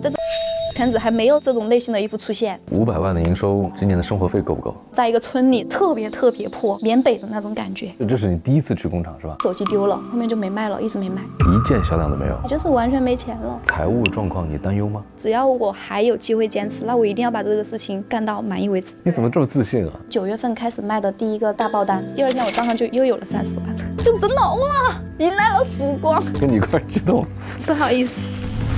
在这圈子还没有这种类型的衣服出现。 500万的营收，今年的生活费够不够？ 在一个村里，特别破，缅北的那种感觉。 这是你第一次去工厂是吧？ 手机丢了，后面就没卖了，一直没卖， 一件销量都没有， 就是完全没钱了。 财务状况你担忧吗？ 只要我还有机会坚持，那我一定要把这个事情干到满意为止。 你怎么这么自信啊 ？9月份开始卖的第一个大爆单，第2天我账上就又有了30万，就真的哇，迎来了曙光。 跟你一块激动， 不好意思。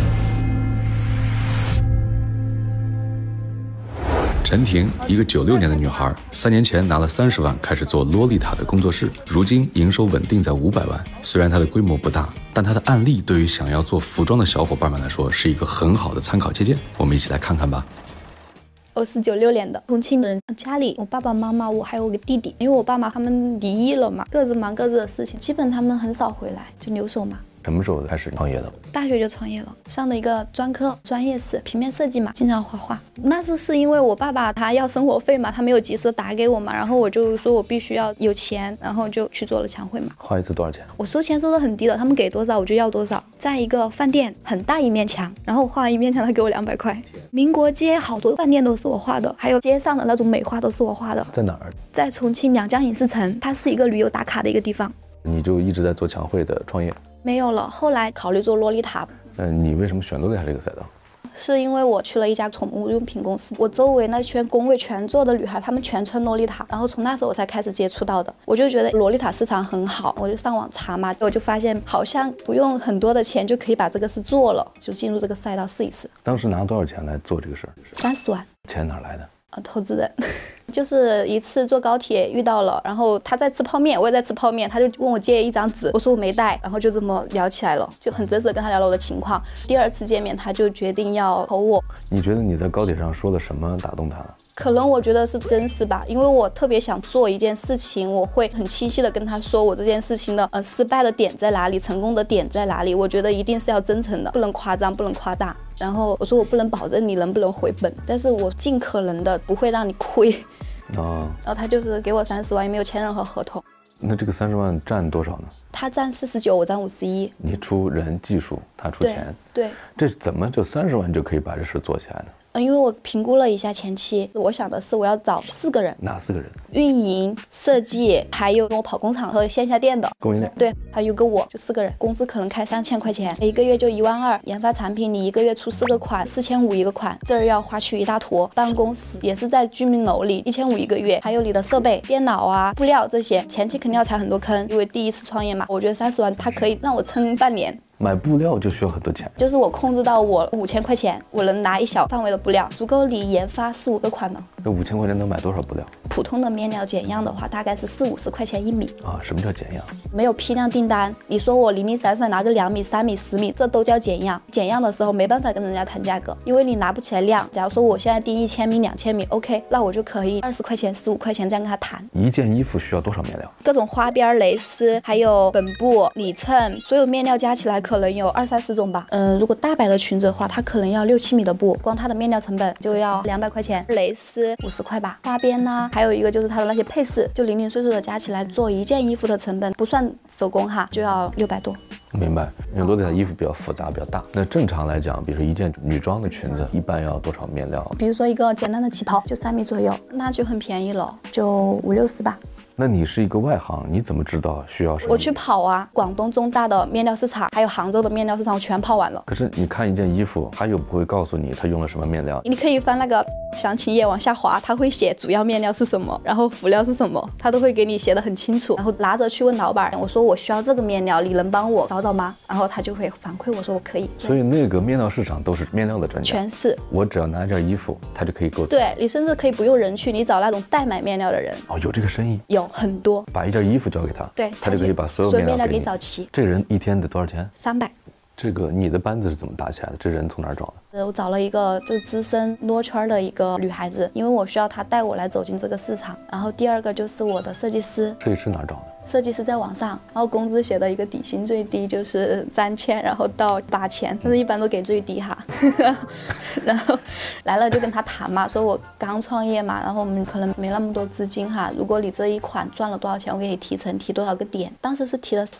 陈婷，一个96年的女孩，3年前拿了30万开始做洛丽塔的工作室，如今营收稳定在500万。虽然她的规模不大，但她的案例对于想要做服装的小伙伴们来说是一个很好的参考借鉴。我们一起来看看吧。 我是96年的，重庆人，家里我爸爸妈妈，我还有个弟弟，因为我爸妈他们离异了嘛，各自忙各自的事情，基本他们很少回来，就留守嘛。 什么时候开始创业的？ 大学就创业了，上的一个专科，专业是平面设计嘛，经常画画。那是因为我爸爸他要生活费嘛，他没有及时打给我嘛，然后我就说我必须要有钱，然后就去做了墙绘嘛。 画一次多少钱？ 我收钱收的很低的，他们给多少我就要多少。在一个饭店，很大一面墙，然后我画完一面墙，他给我200块。民国街好多饭店都是我画的，还有街上的那种美化都是我画的。 在哪儿？ 在重庆两江影视城，它是一个旅游打卡的一个地方。 你就一直在做墙绘的创业？ 没有了，后来考虑做洛丽塔。 你为什么选洛丽塔这个赛道？ 是因为我去了一家宠物用品公司，我周围那圈工位全做的女孩，她们全穿洛丽塔，然后从那时候我才开始接触到的。我就觉得洛丽塔市场很好，我就上网查嘛，我就发现好像不用很多的钱就可以把这个事做了，就进入这个赛道试一试。 当时拿多少钱来做这个事儿 ？30万。 钱哪来的？ 投资人。就是一次坐高铁遇到了，然后他在吃泡面，我也在吃泡面，他就问我借一张纸，我说我没带，然后就这么聊起来了，就很真实的跟他聊了我的情况。第2次见面，他就决定要投我。 你觉得你在高铁上说了什么打动他了？ 可能我觉得是真实吧，因为我特别想做一件事情，我会很清晰的跟他说我这件事情的失败的点在哪里，成功的点在哪里。我觉得一定是要真诚的，不能夸张，不能夸大。然后我说我不能保证你能不能回本，但是我尽可能的不会让你亏。然后他就是给我30万，也没有签任何合同。 那这个30万占多少呢？ 他占49，我占51。 你出人技术，他出钱。 对。 这怎么就30万就可以把这事做起来呢？ 因为我评估了一下前期，我想的是我要找4个人。 哪4个人？ 运营、设计，还有跟我跑工厂和线下店的供应链。 对，还有个我，就4个人，工资可能开3000块钱，一个月就12000，研发产品你一个月出4个款，4500一个款，这儿要花去一大坨。办公室也是在居民楼里，1500一个月，还有你的设备、电脑啊、布料这些，前期肯定要踩很多坑，因为第一次创业嘛。我觉得30万它可以让我撑半年。 买布料就需要很多钱， 就是我控制到我5000块钱，我能拿一小范围的布料，足够你研发4、5个款的。 这5000块钱能买多少布料？ 普通的面料减样的话，大概是40、50块钱1米啊。什么叫减样？没有批量订单，你说我零零散散拿个2米、3米、10米，这都叫减样。减样的时候没办法跟人家谈价格，因为你拿不起来量。假如说我现在订1000米、2000米 ，OK， 那我就可以20块钱、15块钱这样跟他谈。 一件衣服需要多少面料？ 各种花边、蕾丝，还有本布、里衬，所有面料加起来可能有20、30种吧。如果大白的裙子的话，它可能要6、7米的布，光它的面料成本就要200块钱，蕾丝50块吧，花边呢，还有一个就是它的那些配饰，就零零碎碎的加起来做一件衣服的成本，不算手工哈，就要600多。 明白，因为洛丽塔衣服比较复杂，比较大。那正常来讲，比如说一件女装的裙子，一般要多少面料？ 比如说一个简单的旗袍，就3米左右，那就很便宜了，就50、60吧。 那你是一个外行，你怎么知道需要什么？ 我去跑啊，广东中大的面料市场，还有杭州的面料市场，我全跑完了。 可是你看一件衣服，它又不会告诉你它用了什么面料。 你可以翻那个详情页往下滑，它会写主要面料是什么，然后辅料是什么，它都会给你写得很清楚。然后拿着去问老板，我说我需要这个面料，你能帮我找找吗？然后他就会反馈我说我可以。 所以那个面料市场都是面料的专家， 全是。我只要拿一件衣服，他就可以给我。 对，你甚至可以不用人去，你找那种代买面料的人。 哦，有这个生意？ 有很多。 把一件衣服交给他， 对， 他就可以把所有面料给你找齐。 这人一天得多少钱 ？300。 这个你的班子是怎么搭起来的？这人从哪儿找的？ 我找了一个这个资深诺圈的一个女孩子，因为我需要她带我来走进这个市场。然后第2个就是我的设计师。 设计师哪儿找的？ 设计师在网上，然后工资写的一个底薪最低就是3000，然后到8000，但是一般都给最低哈。然后来了就跟他谈嘛，说我刚创业嘛，然后我们可能没那么多资金哈，如果你这一款赚了多少钱，我给你提成，提多少个点。当时是提了4个点。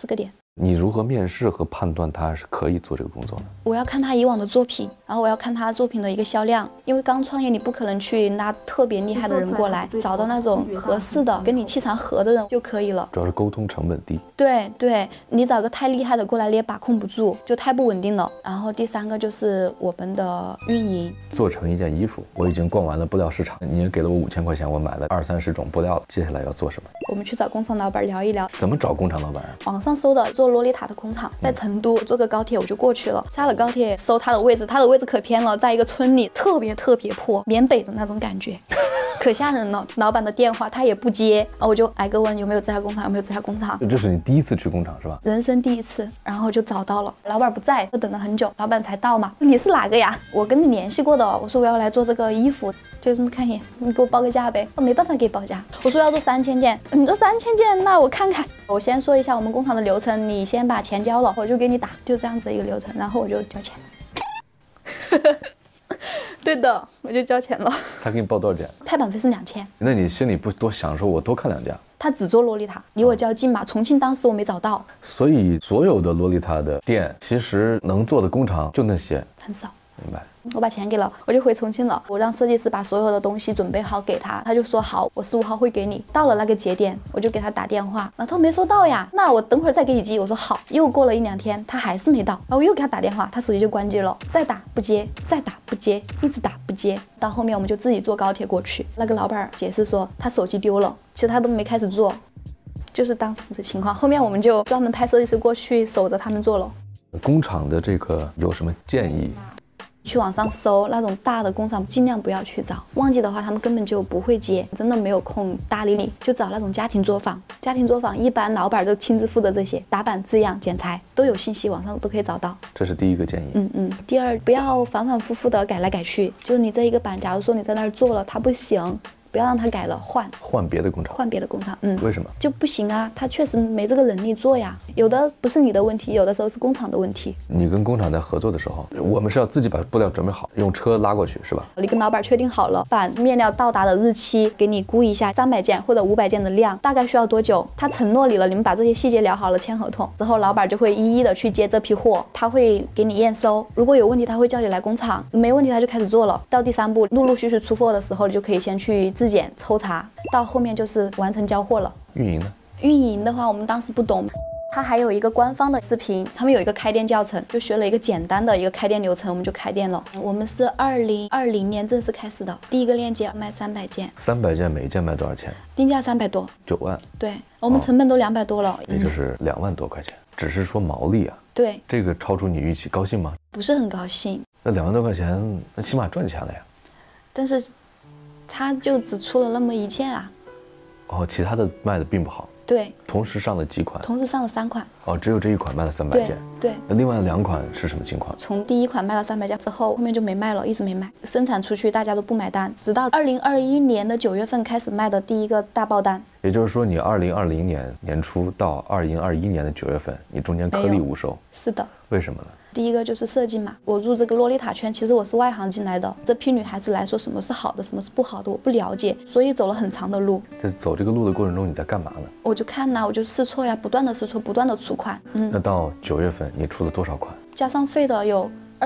你如何面试和判断他是可以做这个工作呢？ 我要看他以往的作品，然后我要看他作品的一个销量，因为刚创业你不可能去拉特别厉害的人过来，找到那种合适的、跟你气场合的人就可以了。 主要是沟通成本低。 对，你找个太厉害的过来，你也把控不住，就太不稳定了。然后第3个就是我们的运营， 做成一件衣服，我已经逛完了布料市场，你也给了我5000块钱，我买了20-30种布料，接下来要做什么？ 我们去找工厂老板聊一聊。 怎么找工厂老板啊？ 网上搜的做洛丽塔的工厂在成都，坐个高铁我就过去了。下了高铁搜他的位置，他的位置可偏了，在一个村里，特别破，缅北的那种感觉，可吓人了。老板的电话他也不接，然后我就挨个问有没有这家工厂，有没有这家工厂。 这是你第一次去工厂是吧？ 人生第一次，然后就找到了。老板不在，我等了很久，老板才到嘛。你是哪个呀？我跟你联系过的，我说我要来做这个衣服。就这么看一眼，你给我报个价呗。我没办法给你报价，我说要做3000件，你说3000件，那我看看。我先说一下我们工厂的流程，你先把钱交了，我就给你打，就这样子一个流程，然后我就交钱。对的，我就交钱了。 他给你报多少钱？ 拍板费是2000。 那你心里不多想说，我多看2家？ 他只做洛丽塔，离我较近嘛。重庆当时我没找到， 所以所有的洛丽塔的店，其实能做的工厂就那些， 很少。 明白。 我把钱给了，我就回重庆了。我让设计师把所有的东西准备好给他，他就说好，我15号会给你。到了那个节点，我就给他打电话，他说没收到呀，那我等会儿再给你寄。我说好。又过了1-2天，他还是没到，然后我又给他打电话，他手机就关机了，再打不接，再打不接，一直打不接。到后面我们就自己坐高铁过去。那个老板解释说他手机丢了，其实他都没开始做，就是当时的情况。后面我们就专门派设计师过去守着他们做了。 工厂的这个有什么建议？ 去网上搜那种大的工厂，尽量不要去找。旺季的话，他们根本就不会接，真的没有空搭理你。就找那种家庭作坊。家庭作坊一般老板都亲自负责这些，打板、字样、剪裁都有信息，网上都可以找到。 这是第一个建议。 第二，不要反反复复的改来改去。就是你这一个板，假如说你在那儿做了，它不行。不要让他改了，换别的工厂， 换别的工厂。 为什么就不行啊？他确实没这个能力做呀。有的不是你的问题，有的时候是工厂的问题。 你跟工厂在合作的时候，我们是要自己把布料准备好，用车拉过去，是吧？ 你跟老板确定好了，把面料到达的日期给你估一下，300件或者500件的量，大概需要多久？他承诺你了，你们把这些细节聊好了，签合同之后，老板就会一一的去接这批货，他会给你验收。如果有问题，他会叫你来工厂，没问题他就开始做了。到第3步，陆陆续续出货的时候，你就可以先去质检抽查，到后面就是完成交货了。 运营呢？ 运营的话，我们当时不懂。它还有一个官方的视频，他们有一个开店教程，就学了一个简单的一个开店流程，我们就开店了。我们是2020年正式开始的，第一个链接卖300件 ，300件每一件卖多少钱？ 定价300多 ，9万。 对，我们成本都200多了， 也就是2万多块钱，只是说毛利啊。 对， 这个超出你预期，高兴吗？ 不是很高兴。 那2万多块钱，那起码赚钱了呀。 但是，他就只出了那么1件啊。 哦，其他的卖的并不好。 对， 同时上了几款？ 同时上了3款。 哦，只有这一款卖了300件。 对。 那另外2款是什么情况？ 从第1款卖了300件之后，后面就没卖了，一直没卖。生产出去大家都不买单，直到2021年的9月份开始卖的第一个大爆单。 也就是说，你2020年年初到2021年的9月份，你中间颗粒无收。 是的。 为什么呢？ 第一个就是设计嘛，我入这个洛丽塔圈，其实我是外行进来的。这批女孩子来说，什么是好的，什么是不好的，我不了解，所以走了很长的路。 在走这个路的过程中，你在干嘛呢？ 我就看呐，我就试错呀，不断的试错，不断的出款。 那到9月份，你出了多少款？ 加上费的有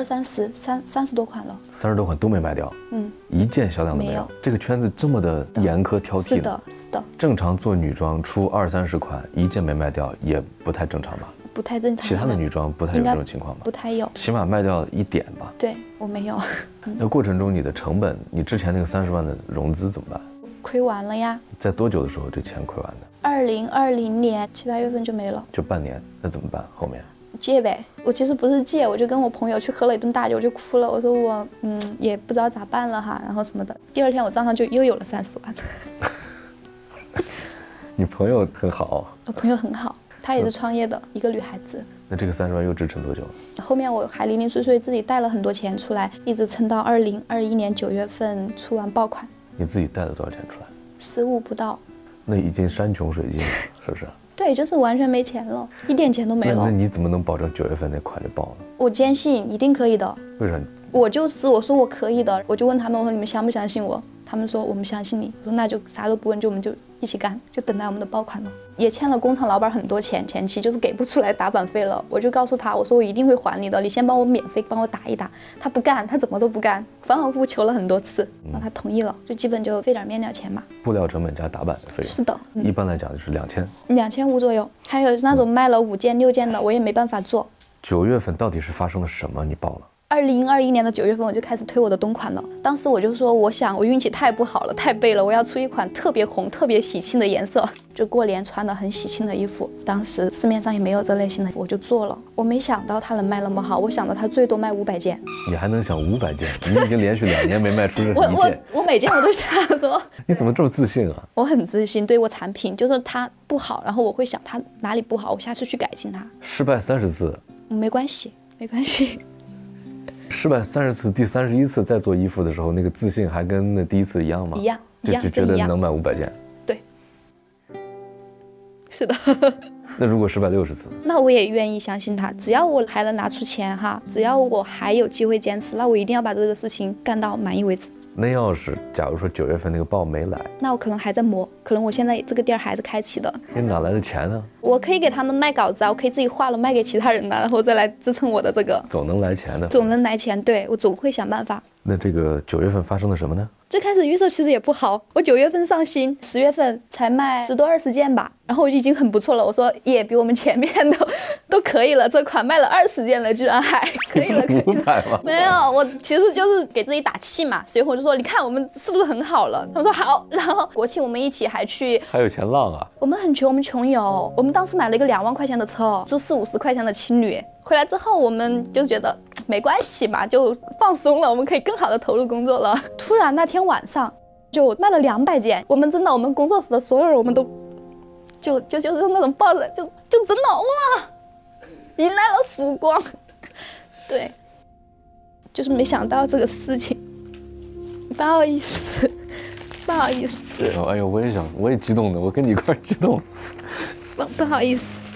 30多款了 ，30多款都没卖掉。一件销量都没有。这个圈子这么的严苛挑剔。 是的。 正常做女装出20-30款，一件没卖掉也不太正常吧？ 不太正常。 其他的女装不太有这种情况吗？ 不太有， 起码卖掉1点吧。 对，我没有。 那过程中你的成本，你之前那个30万的融资怎么办？ 亏完了呀。 在多久的时候这钱亏完的 ？2020年7、8月份就没了， 就半年。那怎么办？后面借呗。我其实不是借，我就跟我朋友去喝了一顿大酒，我就哭了。我说我也不知道咋办了哈，然后什么的。第2天我账上就又有了30万。 你朋友很好。 我朋友很好。她也是创业的一个女孩子。 那这个30万又支撑多久？ 后面我还零零碎碎自己带了很多钱出来，一直撑到2021年9月份出完爆款。 你自己带了多少钱出来 ？15不到。 那已经山穷水尽了，是不是？ 对，就是完全没钱了，一点钱都没了。 那你怎么能保证9月份那款就爆了？ 我坚信一定可以的。 为啥？ 我说我可以的，我就问他们，我说你们相不相信我？他们说我们相信你。我说那就啥都不问，我们就一起干，就等待我们的爆款了。也欠了工厂老板很多钱，前期就是给不出来打版费了，我就告诉他，我说我一定会还你的，你先帮我免费帮我打一打。他不干，他怎么都不干，反反复复求了很多次，然后他同意了，就基本就费点面料钱嘛。 布料成本加打版的费用。 是的， 一般来讲就是 2500左右。还有那种卖了5件6件的，我也没办法做。 9月份到底是发生了什么？你爆了 ？2021年的9月份我就开始推我的冬款了。当时我就说，我想我运气太不好了，太背了，我要出一款特别红、特别喜庆的颜色，就过年穿的很喜庆的衣服。当时市面上也没有这类型的，我就做了。我没想到它能卖那么好，我想到它最多卖500件。 你还能想500件？你已经连续2年没卖出任何一件。 我每件我都想说， 你怎么这么自信啊？ 我很自信，对我产品就是它不好，然后我会想它哪里不好，我下次去改进它。 失败30次， 没关系，没关系。 失败30次，第31次再做衣服的时候，那个自信还跟那第一次一样吗？ 一样， 就觉得能卖500件。 对，是的。 那如果失败60次， 那我也愿意相信他，只要我还能拿出钱哈，只要我还有机会坚持，那我一定要把这个事情干到满意为止。 那要是假如说9月份那个爆没来， 那我可能还在磨，可能我现在这个店还是开启的。 你哪来的钱呢？ 我可以给他们卖稿子啊，我可以自己画了卖给其他人的，然后再来支撑我的这个。 总能来钱的。 总能来钱，对，我总会想办法。 那这个9月份发生了什么呢？ 最开始预售其实也不好，我9月份上新，10月份才卖10多20件吧，然后我就已经很不错了。我说也比我们前面都可以了，这款卖了20件了，居然还可以了。 500吗？ 没有，我其实就是给自己打气嘛。10月份我就说，你看我们是不是很好了？他们说好，然后国庆我们一起还去， 还有钱浪啊！ 我们很穷，我们穷游，我们当时买了一个2万块钱的车，租40-50块钱的青旅。回来之后我们就觉得没关系嘛，就放松了，我们可以更好的投入工作了。突然那天晚上就卖了200件，我们真的，我们工作室的所有人，我们都就是那种抱着就真的哇，迎来了曙光。对，就是没想到这个事情，不好意思，不好意思。 哎呦，我也激动的，我跟你一块激动。 不好意思。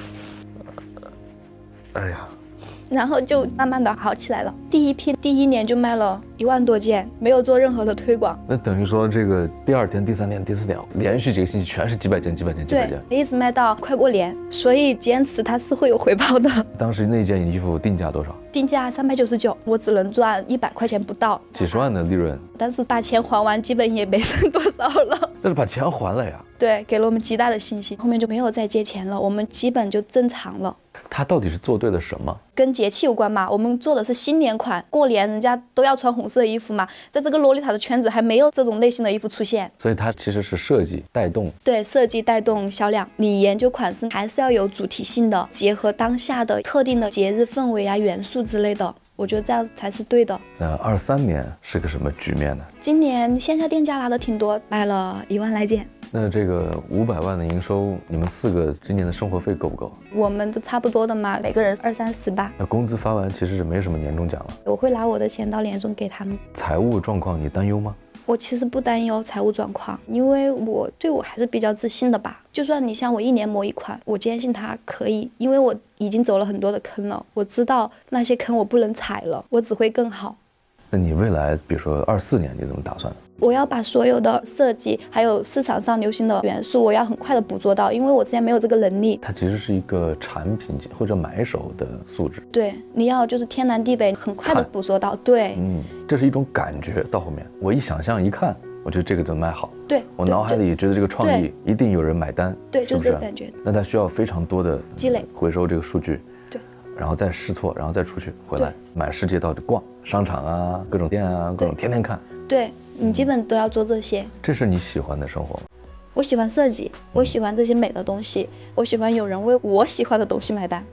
哎呀， 然后就慢慢的好起来了。第一批第1年就卖了1万多件，没有做任何的推广。 那等于说这个第2天、第3天、第4天，连续几个星期全是几百件、几百件、几百件， 对，一直卖到快过年。所以坚持它是会有回报的。 当时那件衣服定价多少？ 定价399，我只能赚100块钱不到， 几十万的利润。 但是把钱还完，基本也没剩多少了。 但是把钱还了呀。 对，给了我们极大的信心，后面就没有再借钱了，我们基本就正常了。 他到底是做对了什么？ 跟节气有关嘛，我们做的是新年款，过年人家都要穿红色的衣服嘛，在这个洛丽塔的圈子还没有这种类型的衣服出现， 所以它其实是设计带动， 对，设计带动销量。你研究款式还是要有主题性的，结合当下的特定的节日氛围啊、元素之类的，我觉得这样才是对的。 那23年是个什么局面呢？ 今年线下店家拿的挺多，卖了1万来件。 那这个500万的营收，你们4个今年的生活费够不够？ 我们都差不多的嘛，每个人20-30吧。 那工资发完其实是没什么年终奖了。 我会拿我的钱到年终给他们。 财务状况你担忧吗？ 我其实不担忧财务状况，因为我对我还是比较自信的吧。就算你像我1年磨一款，我坚信它可以，因为我已经走了很多的坑了，我知道那些坑我不能踩了，我只会更好。 那你未来比如说24年你怎么打算？ 我要把所有的设计还有市场上流行的元素，我要很快的捕捉到，因为我之前没有这个能力。 它其实是一个产品或者买手的素质。 对，你要就是天南地北很快的捕捉到。对， 这是一种感觉。到后面我一想象一看，我觉得这个就卖好。 对， 我脑海里觉得这个创意一定有人买单。 对， 是不是？ 就是这个感觉。 那它需要非常多的积累， 回收这个数据。 对， 然后再试错，然后再出去回来，满世界到处逛，商场啊，各种店啊，各种天天看。 对，你基本都要做这些。 这是你喜欢的生活吗？ 我喜欢设计，我喜欢这些美的东西，我喜欢有人为我喜欢的东西买单。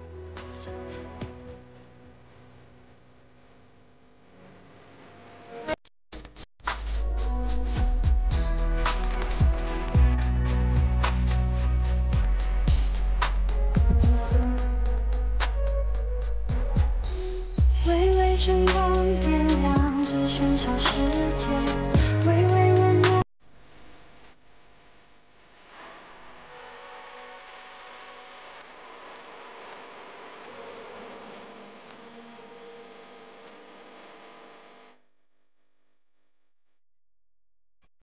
微微晨光